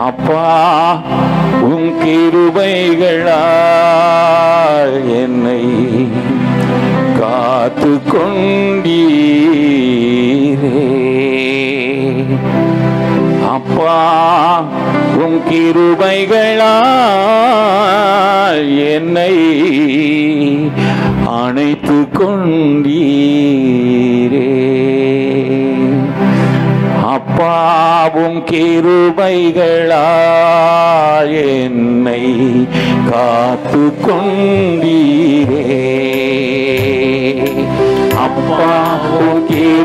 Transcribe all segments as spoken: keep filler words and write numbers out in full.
அப்பா உம் கிருபைகளால் என்னை காத்து கொண்டீரே. அப்பா உம் கிருபைகளால் என்னை அணைத்து கொண்டீரே. அப்பாவும் கிருபைகளால் என்னை காத்து கொண்டீரே. அப்பாவும்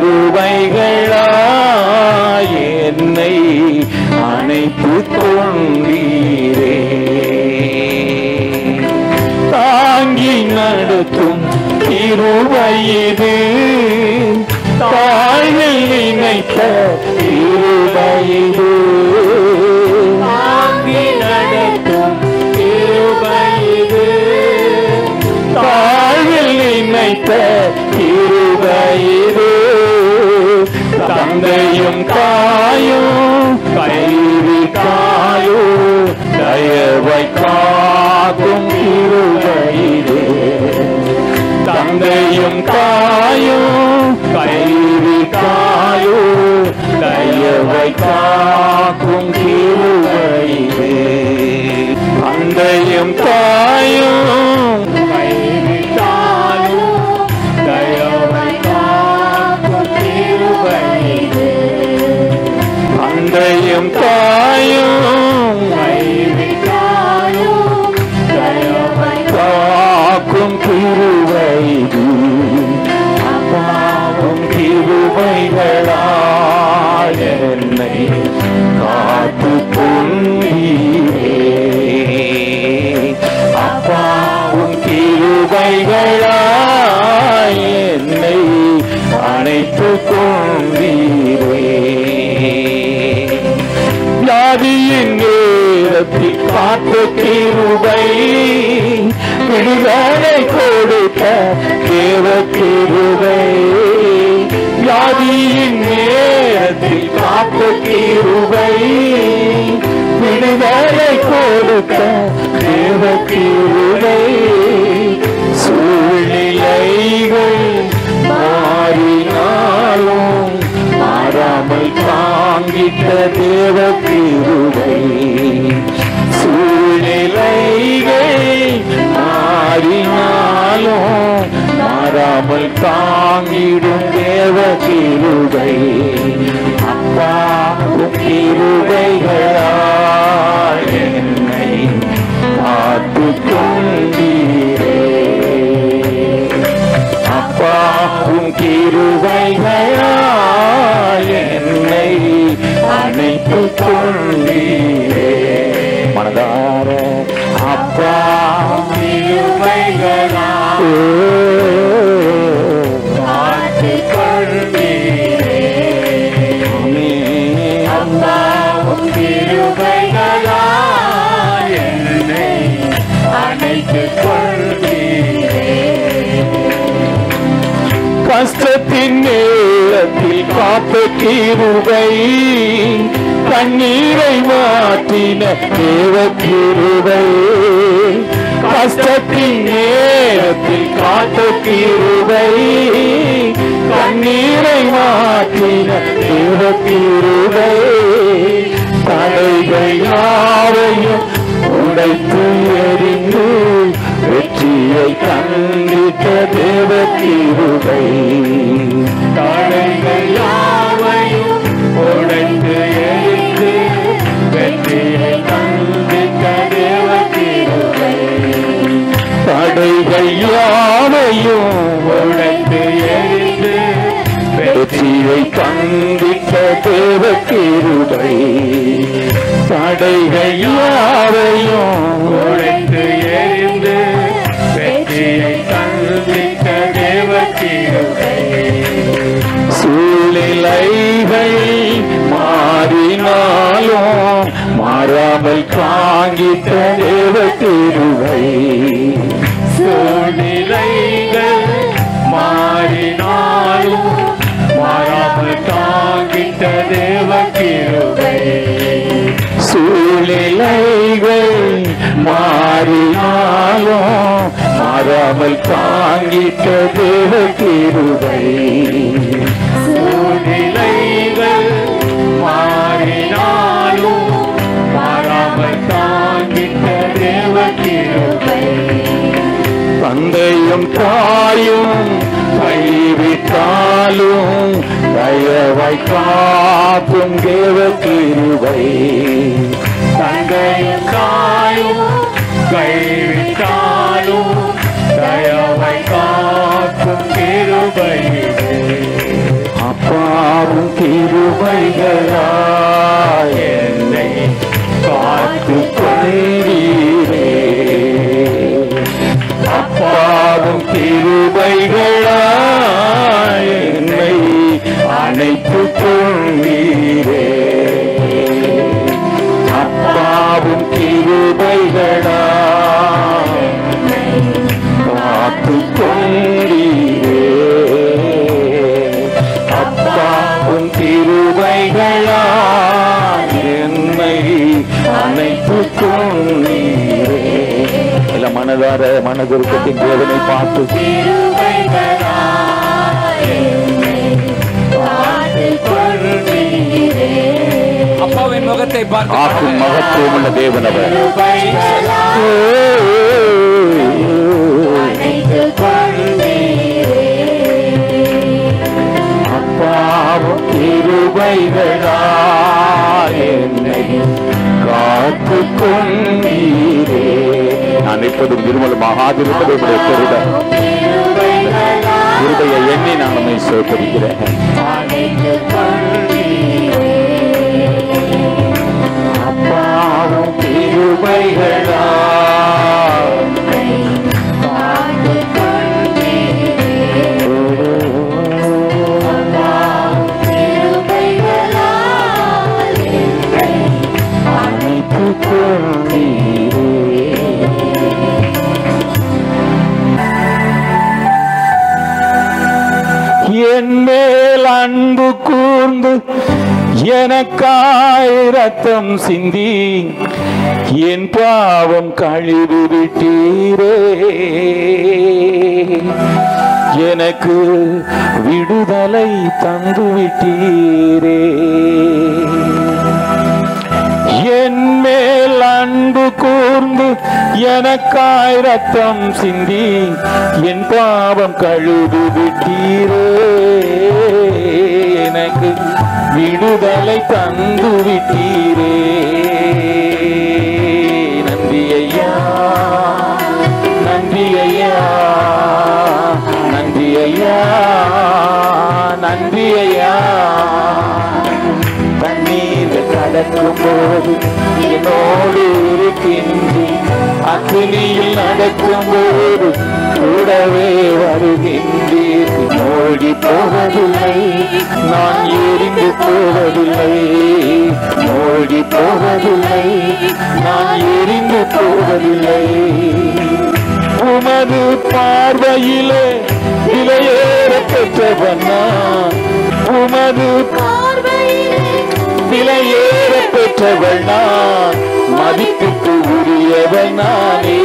கிருபைகளால் என்னை அணைத்து கொண்டீரே. தாங்கி நடத்தும் கிருபையிது, தாழ்வில் நினைத்த கிருபையிது. தாங்கி நடத்தும் கிருபையிது, தாழ்வில் நினைத்த கிருபையிது. தந்தையும் தாயும் கைவிட்டாயோ தயவை காக்கும் கிருபையிது. தந்தையும் தாயும் கைவிட்டாயோ தயவை காக்கும் கிருபையிது. தந்தையும் தாயும் கைவிட்டாயோ தயவை காக்கும் கிருபையிது. தந்தையும் தாயும் கைவிட்டாயோ தயவை காக்கும் கிருபையிது. அப்பாவும் கிருபைகளால் என்னை காத்து கொண்டீரே. அப்பாவும் கிருபைகளால் என்னை அணைத்து கொண்டீரே. வியாதியின் நேரத்தில் காத்த கிருபை, விடுதலை கொடுத்த தேவ கிருபை. வியாதியின் நேரத்தில் காத்த கிருபை, விடுதலை கொடுத்த தேவ கிருபை. சூழ்நிலைகள் மாறினாலும் மாறாமல் தாங்கிட்ட தேவ கிருபை. சூழ்நிலைகள் மாறினாலும் மாறாமல் தாங்கிடும் தேவ கிருபை. அப்பா கிருபைகளால் என்னை காத்து கொண்டீரே. அப்பா கிருபைகளால் என்னை அணைத்து கொண்டீரே. மனதார அப்பா கிருபைகளால் காத்து கொண்டீரே. அப்பாவும் கிருபைகளால் என்னை அணைத்து கொண்டீரே. கஷ்டத்தின் நேரத்தில் காத்த கிருபை, கண்ணீரை மாற்றின தேவ கிருபை. கஷ்டத்தின் நேரத்தில் காத்த கிருபை, கண்ணீரை மாற்றின தேவ கிருபை. தடைகள் யாவையும் உடைத்து எறிந்து வெற்றியை கண்டித்த தேவ கிருபை. தடைகள் யாவையும் உடைத்து எரிந்து வெற்றியை கண்டித்த தேவ கிருபை. தடைகள் யாவையும் உடைத்து எரிந்து வெற்றியை கண்டித்த தேவ கிருபை. தடைகள் யாவையும் உடைத்து எரிந்து வெற்றியை கண்டித்த தேவ கிருபை. சூழ்நிலைகள் மாறினாலும் மாறாமல் தாங்கிட்ட தேவ கிருபை. சூழ்நிலைகள் மாறினாலும் மாறாமல் தாங்கிட்ட தேவ கிருபை. சூழ்நிலைகள் சூழ்நிலைகள் மாறினாலும் மாறாமல் தாங்கிட்ட தேவ கிருபை. சூழ்நிலைகள் மாறினாலும் மாறாமல் தாங்கிட்ட தேவ கிருபை. தந்தையும் தாயும் கைவிட்டாலும் தயவாய் காக்கும் தேவ கிருபை. தந்தையும் தாயும் கைவிட்டாலும் தயவாய் காக்கும் கிருபை. அப்பாவும் கிருபைகளாய் என்னை காத்துக் கொண்டீரே. அப்பாவும் கிருபைகளாய் என்னை அணைத்துக் கொண்டீரே. அப்பாவும் கிருபைகளாய் காத்துக் கொண்டீரே. அப்பாவும் கிருபைகளாய் என்னை அணைத்துக் கொண்டீரே. எல்லாம் மனதார மனதுருக்கத்தின் தேவனை பார்த்து அப்பாவின் முகத்தை பார்த்து ஆக்கும் மகத்துவம் உள்ள தேவன் அவர். அப்பாவும் கிருபைகளாய் என்னை காத்துக் கொண்டீரே. நான் இப்போதும் திருமல மகாதிருப்பதை பெருட இருதய எண்ணி நான் நம்மை சோதரிக்கிறேன். அப்பாவும் கிருபைகளாய் அணைத்துக் கொண்டீரே. என் மேல் அன்பு கூர்ந்து எனக்காய் ரத்தம் சிந்தி என் பாவம் கழுவி விட்டீரே. எனக்கு விடுதலை தந்து விட்டீரே. என் மேல் அன்பு கூர்ந்து எனக்காய் ரத்தம் சிந்தி என் பாவம் கழுவி விட்டீரே. எனக்கு விடுதலை தந்து விட்டீரே. நன்றி ஐயா, நன்றி ஐயா, நன்றி ஐயா, நன்றி ஐயா. தண்ணீர் கடக்கும் போது என்னோடு இருக்கின்றேன். அக்னியில் நடக்கும் போது கூடவே வருகின்றீர். மூழ்கி போவதில்லை, நான் எரிந்து போவதில்லை. மூழ்கி போவதில்லை, நான் எரிந்து போவதில்லை. உமது பார்வையிலே விலையேற பெற்றவன் நான். உமது விலையேற பெற்றவள் நான். மதிப்புக்கு உரியவள் நானே.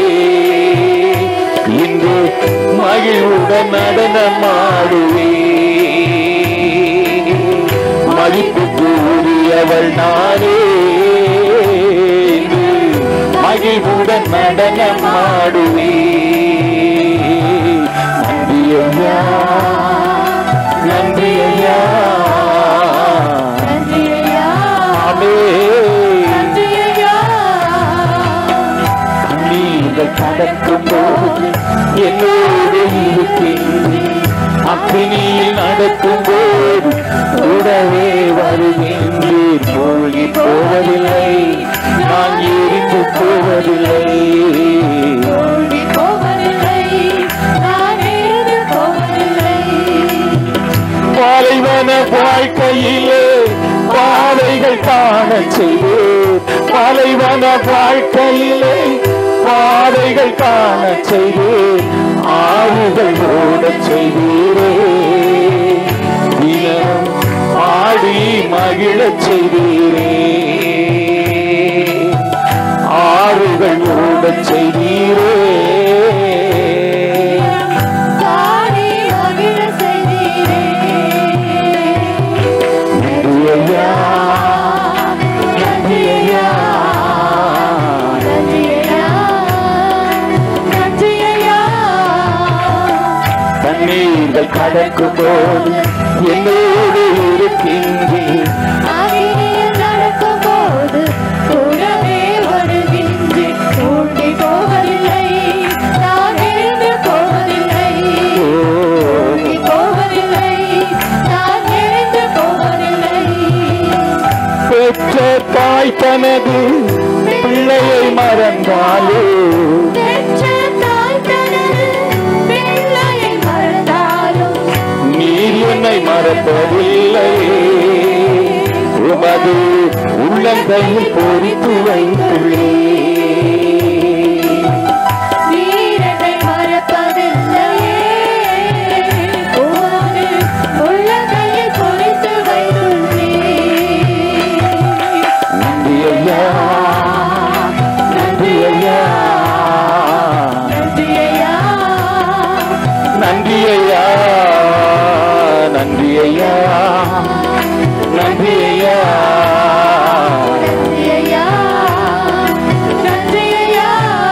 இன்று மகிழ்வுடன் நடனமாடுவே. மதிப்புக்கு உரியவள் நானே. இன்று மகிழ்வுடன் நடனமாடுவே. நன்றி ஐயா, நன்றி ஐயா. கண்ணீர்கள் கடக்கும் போது என்னோடு இருக்கின்றேன். அக்னியில் நடக்கும் போது கூடவே வருகின்றேன். மூழ்கி போவதில்லை, நான் எரிந்து போவதில்லை. பாலைவன வாழ்க்கையிலே பாதைகள் காண செய்தேன். பாலைவன வாழ்க்கையிலே பாதைகள் காண செய்தேன். ஆறுகள் ஓட செய்தீரே. தினம் பாடி மகிழச் செய்தீரே. தண்ணீர்கள் கடக்கும் போது என்னோடு இருக்கின்றீர். அகிலில் நடக்கும் போது கூடவே வருகின்றேன். தூண்டி போவதில்லை, நான் எழுந்து போவதில்லை. தூண்டி போவதில்லை, நான் எழுந்து போவதில்லை. பெற்ற தாய் தனது பிள்ளையை மறந்தாலே பெற்ற தாய் தனது பிள்ளையை மறந்தாலும் நீர் என்னை மறப்பதில்லை. உமது உள்ளங்கையில் பொறித்து வைத்துள்ளே. நீர் என்னை மறப்பதில்லையே. உமது உள்ளங்கையில் பொறித்து வைத்துள்ளீர். நன்றி ஐயா, நன்றி ஐயா, நன்றி ஐயா, நன்றி ஐயா, நன்றி ஐயா, நன்றி ஐயா. நன்றி ஐயா, நன்றி ஐயா.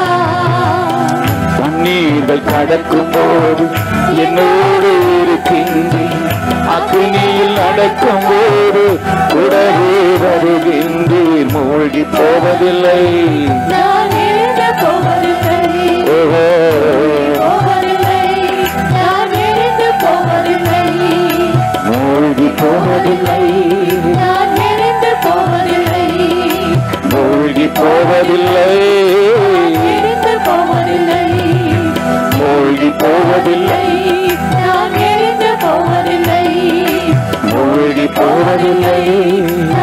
தண்ணீர்கள் கடக்கும் போது என்னோடு இருக்கின்றேன். அக்னியில் நடக்கும் போது கூடவே வருகின்றீர். மூழ்கி போவதில்லை. நான் எழுந்து போவதில்லை. ஓஹோ, போவதில்லை, நான் எழுந்து போவதில்லை. மூழ்கி போவதில்லை, நான் எழுந்து போவதில்லை. மூழ்கி போவதில்லை, எழுந்து போவதில்லை. மூழ்கி போவதில்லை, நான் எழுந்து போவதில்லை. மூழ்கி போவதில்லை.